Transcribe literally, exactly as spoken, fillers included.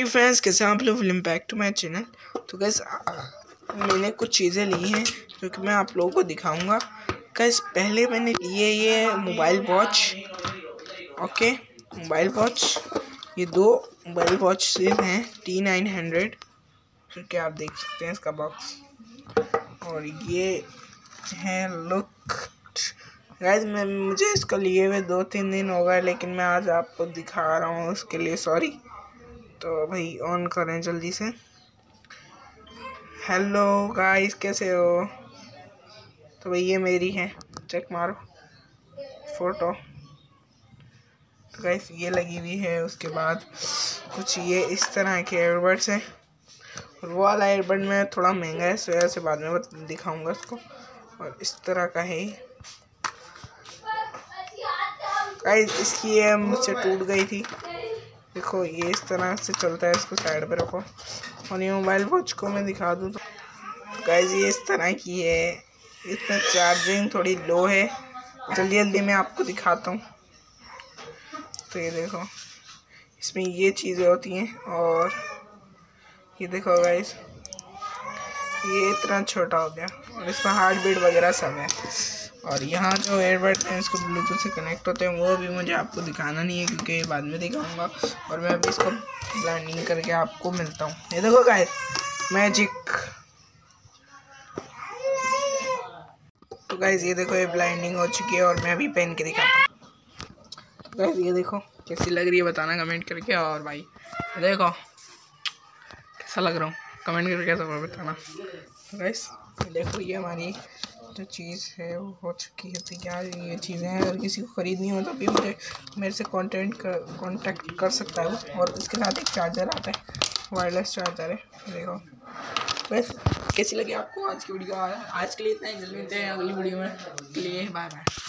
Friends, कैसे आप लोग, welcome back to my channel. तो गैस मैंने कुछ चीज़ें ली हैं जो कि मैं आप लोगों को दिखाऊंगा। गैस पहले मैंने लिए ये mobile watch. Okay, mobile watch, ये दो मोबाइल वॉच हैं टी नाइन हंड्रेड, जो कि आप देख सकते हैं इसका बॉक्स। और ये है लुक। गाइस मैं मुझे इसको लिए हुए दो तीन दिन हो गए, लेकिन मैं आज आपको दिखा रहा हूँ, उसके लिए सॉरी। तो भाई ऑन करें जल्दी से। हेलो गाइस, कैसे हो? तो भाई ये मेरी है, चेक मारो फोटो। तो गाइस ये लगी हुई है। उसके बाद कुछ ये इस तरह के एयरबड्स हैं, और वो वाला एयरबड में थोड़ा महंगा है, इस वजह से बाद में दिखाऊंगा इसको। और इस तरह का है गाइस। इसकी ये मुझसे टूट गई थी, देखो ये इस तरह से चलता है। इसको साइड पे रखो। और ये मोबाइल वॉच को मैं दिखा दूँ तो गाइस ये इस तरह की है। इसमें चार्जिंग थोड़ी लो है, जल्दी जल्दी मैं आपको दिखाता हूँ। तो ये देखो, इसमें ये चीज़ें होती हैं। और ये देखो गाइस, ये इतना छोटा हो गया, और इसमें हार्ट बीट वगैरह सब है। और यहाँ जो एयरबड्स हैं इसको ब्लूटूथ से कनेक्ट होते हैं, वो भी मुझे आपको दिखाना नहीं है क्योंकि बाद में दिखाऊंगा। और मैं अभी इसको ब्लेंडिंग करके आपको मिलता हूँ। ये देखो गाइस, मैजिक। तो गाइस ये देखो, ये ब्लेंडिंग हो चुकी है, और मैं अभी पहन के दिखाता हूँ। तो गाइस ये देखो कैसी लग रही है, बताना कमेंट करके। और भाई देखो कैसा लग रहा हूँ, कमेंट करके कैसा बताना। तो गाइस देखो, ये हमारी जो चीज़ है वो हो चुकी है तैयार। ये चीज़ें हैं, अगर किसी को ख़रीदनी हो तो भी मुझे मेरे से कांटेक्ट कर कांटेक्ट कर सकता है वो। और उसके साथ एक चार्जर आता है, वायरलेस चार्जर है। देखो बस कैसी लगी आपको आज की वीडियो। आज के लिए इतना ही, जल्दी मिलते हैं अगली वीडियो में। के लिए बाय बाय।